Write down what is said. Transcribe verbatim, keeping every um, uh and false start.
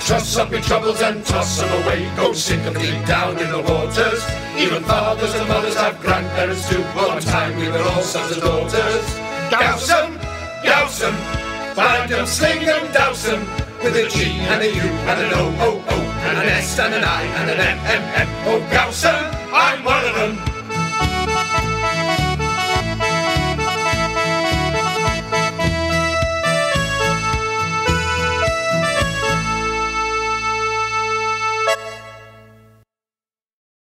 Truss up your troubles and toss them away. Go sink them deep down in the waters. Even fathers and mothers have grandparents too. One time we were all sons and daughters. Guosim, Guosim, find them, sling them, douse them. With a G and a U and an O, O, O, and an S and an I and an M, M, M. Oh, Guosim, I'm one of them.